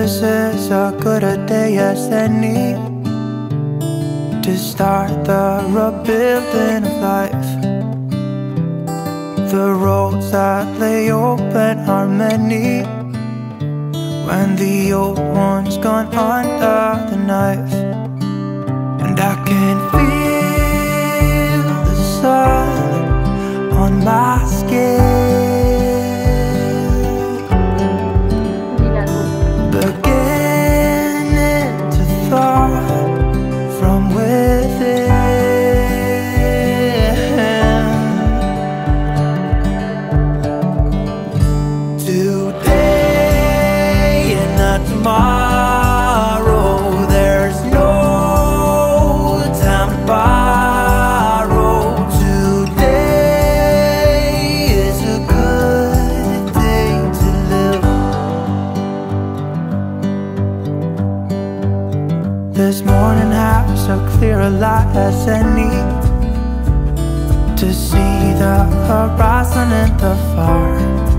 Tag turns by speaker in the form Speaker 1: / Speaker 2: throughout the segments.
Speaker 1: This is a good a day as any to start the rebuilding of life. The roads that lay open are many when the old one's gone under the knife. And I can feel the sun on my skin, beginning to thaw from within. Today and not tomorrow, there's no time to borrow. Today is a good day to live. This morning has a clearer light as any to see the horizon in the far.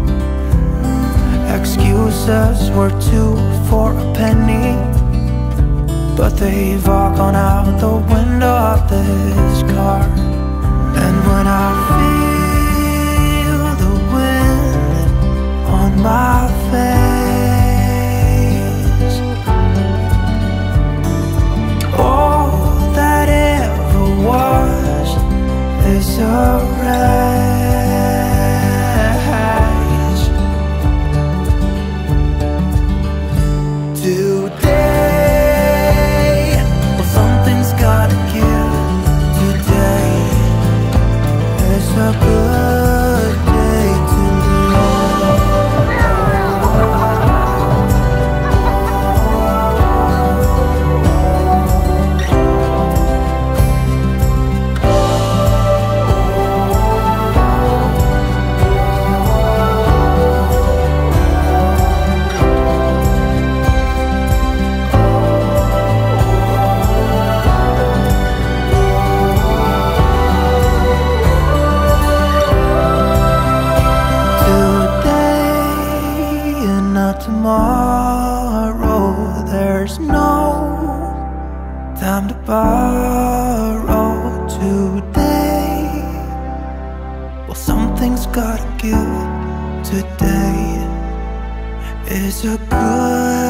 Speaker 1: Excuses were 2 for a penny, but they've all gone out the window of this car. And when I feel the wind on my face, all that ever was is a wreck. Today, well, something's gotta give. Today is a good day to tomorrow, there's no time to borrow. Today, well, something's gotta give. Today is a good